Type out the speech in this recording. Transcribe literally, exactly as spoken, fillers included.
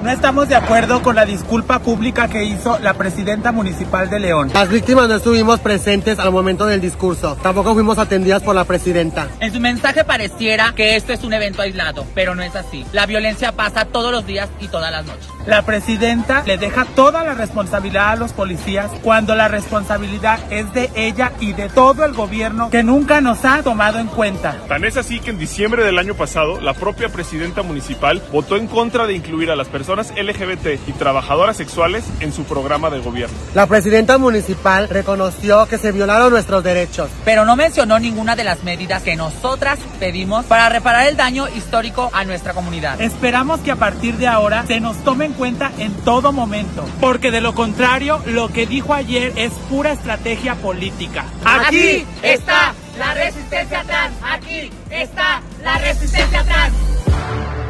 No estamos de acuerdo con la disculpa pública que hizo la presidenta municipal de León. Las víctimas no estuvimos presentes al momento del discurso. Tampoco fuimos atendidas por la presidenta. En su mensaje pareciera que esto es un evento aislado, pero no es así. La violencia pasa todos los días y todas las noches. La presidenta le deja toda la responsabilidad a los policías cuando la responsabilidad es de ella y de todo el gobierno que nunca nos ha tomado en cuenta. Tan es así que en diciembre del año pasado, la propia presidenta municipal votó en contra de incluir a las personas L G B T y trabajadoras sexuales en su programa de gobierno. La presidenta municipal reconoció que se violaron nuestros derechos, pero no mencionó ninguna de las medidas que nosotras pedimos para reparar el daño histórico a nuestra comunidad. Esperamos que a partir de ahora se nos tome en cuenta en todo momento, porque de lo contrario, lo que dijo ayer es pura estrategia política. Aquí está la resistencia trans, aquí está la resistencia trans.